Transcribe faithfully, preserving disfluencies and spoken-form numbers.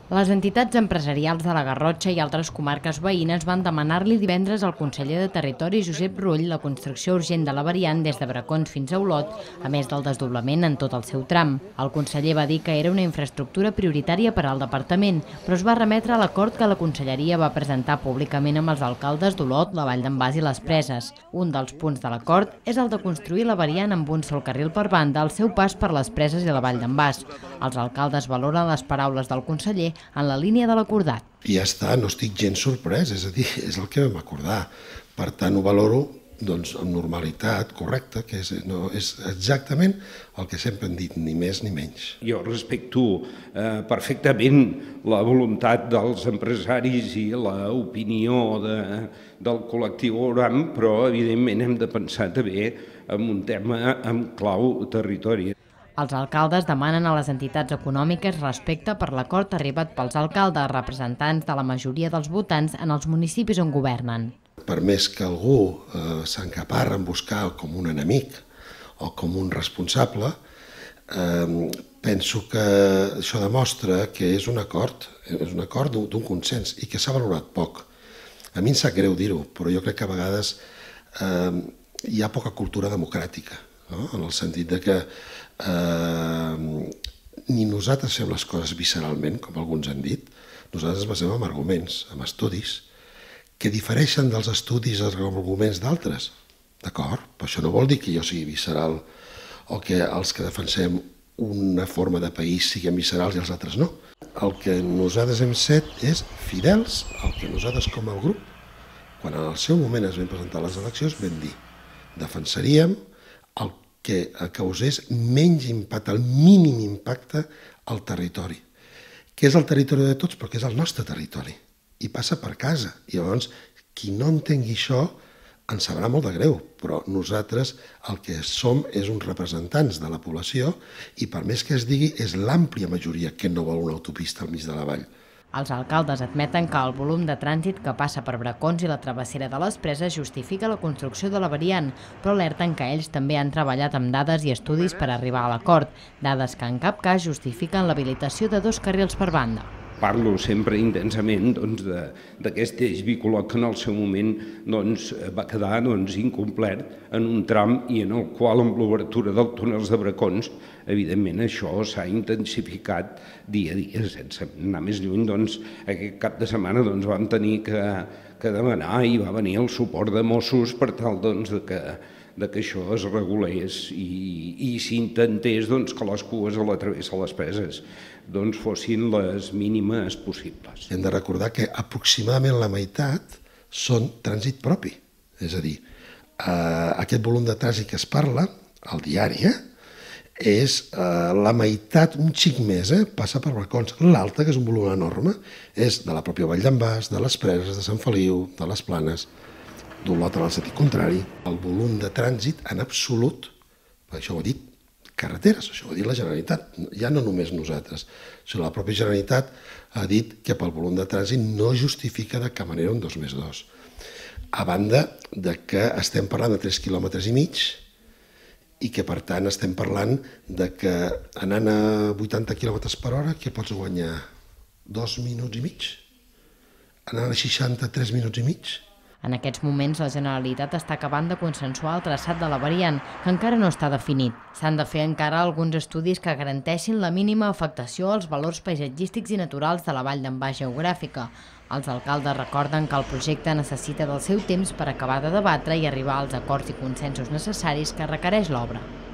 Les entitats empresarials de la Garrotxa i altres comarques veïnes van demanar-li divendres al conseller de Territori, Josep Rull, la construcció urgent de la variant des de Bracons fins a Olot, a més del desdoblament en tot el seu tram. El conseller va dir que era una infraestructura prioritària per al departament, però es va remetre a l'acord que la conselleria va presentar públicament amb els alcaldes d'Olot, la Vall d'en Bas i les Preses. Un dels punts de l'acord és el de construir la variant amb un sol carril per banda al seu pas per les Preses i la Vall d'en Bas. Els alcaldes valoren les paraules del conseller en la línia de l'acordat. I ja està, no estic gens sorprès, és a dir, és el que vam acordar. Per tant, ho valoro doncs, amb normalitat, correcte, que és, no, és exactament el que sempre hem dit, ni més ni menys. Jo respecto eh, perfectament la voluntat dels empresaris i l'opinió de, del col·lectiu Oram, però evidentment hem de pensar també en un tema amb clau territori. Els alcaldes demanen a les entitats econòmiques respecte per l'acord arribat pels alcaldes representants de la majoria dels votants en els municipis on governen. Per més que algú eh, s'encaparra en buscar com un enemic o com un responsable, eh, penso que això demostra que és un acord, és un acord d'un consens i que s'ha valorat poc. A mi em sap greu dir-ho, però jo crec que a vegades eh, hi ha poca cultura democràtica, no? En el sentit de que Eh, ni nosaltres fem les coses visceralment, com alguns han dit, nosaltres ens basem en arguments, en estudis, que difereixen dels estudis i els arguments d'altres. D'acord? Però això no vol dir que jo sigui visceral o que els que defensem una forma de país siguem viscerals i els altres no. El que nosaltres hem set és fidels al que nosaltres com a grup, quan en el seu moment es van presentar les eleccions, vam dir, defensaríem el que causés menys impacte, el mínim impacte al territori, que és el territori de tots, però que és el nostre territori, i passa per casa. I llavors, qui no entengui això, ens sabrà molt de greu, però nosaltres el que som és uns representants de la població i per més que es digui, és l'àmplia majoria que no vol una autopista al mig de la vall. Els alcaldes admeten que el volum de trànsit que passa per Bracons i la travessera de les Preses justifica la construcció de la variant, però alerten que ells també han treballat amb dades i estudis per arribar a l'acord, dades que en cap cas justifiquen l'habilitació de dos carrils per banda. Parlo sempre intensament doncs, d'aquest eix bicolor que en el seu moment doncs, va quedar doncs, incomplet en un tram i en el qual amb l'obertura dels túnels de Bracons, evidentment això s'ha intensificat dia a dia, sense anar més lluny. Doncs, aquest cap de setmana doncs, vam tenir que, que demanar i va venir el suport de Mossos per tal doncs, de que de que això es regulés i, i s'intentés doncs, que les cues a la travessa de les Preses doncs, fossin les mínimes possibles. Hem de recordar que aproximadament la meitat són trànsit propi. És a dir, eh, aquest volum de trànsit que es parla, al diari, eh, és eh, la meitat, un xic més, eh, passa per Bracons. L'alta, que és un volum enorme, és de la pròpia Vall d'en Bas, de les Preses, de Sant Feliu, de les Planes, d'Olot en el sentit contrari. El volum de trànsit en absolut, això ho ha dit carreteres, això ho ha dit la Generalitat, ja no només nosaltres, sinó la pròpia Generalitat ha dit que pel volum de trànsit no justifica de cap manera un dos més dos. A banda de que estem parlant de tres quilòmetres i mig i que per tant estem parlant de que anant a vuitanta quilòmetres per hora que pots guanyar dos minuts i mig, anant a seixanta, tres minuts i mig. En aquests moments, la Generalitat està acabant de consensuar el traçat de la variant, que encara no està definit. S'han de fer encara alguns estudis que garanteixin la mínima afectació als valors paisatgístics i naturals de la Vall d'en Bas geogràfica. Els alcaldes recorden que el projecte necessita del seu temps per acabar de debatre i arribar als acords i consensos necessaris que requereix l'obra.